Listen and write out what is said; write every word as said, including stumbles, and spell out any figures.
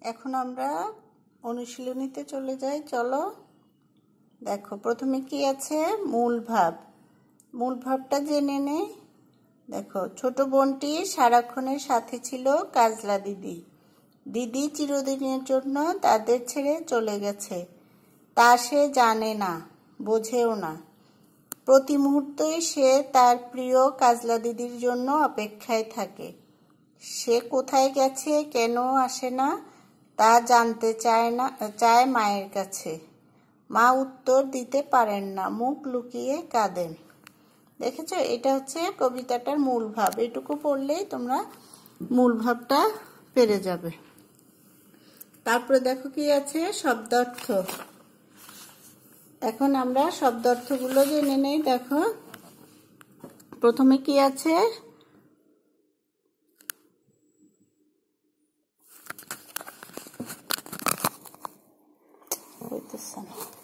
এখন আমরা অনুশীলনীতে চলে যাই। চলো দেখো প্রথমে কি আছে, মূল ভাব। মূল ভাবটা জেনে নেই। দেখো, ছোট বোনটি সারাক্ষণের সাথে ছিল কাজলা দিদি। দিদি চিরদিনের জন্য তাদের ছেড়ে চলে গেছে, তা সে জানে না, বোঝেও না। প্রতি মুহূর্তই সে তার প্রিয় কাজলা দিদির জন্য অপেক্ষায় থাকে। সে কোথায় গেছে, কেন আসে না, তা জানতে চায় না চায় মায়ের কাছে। মা উত্তর দিতে পারেন না, মুখ লুকিয়ে কাঁদেন। দেখেছো, এটা হচ্ছে কবিতাটার মূল ভাব। এটুকু পড়লেই তোমরা মূল ভাবটা পেরে যাবে। তারপরে দেখো কি আছে, শব্দার্থ। এখন আমরা শব্দার্থগুলো জেনে নেই। দেখো প্রথমে কি আছে, হইতেছে না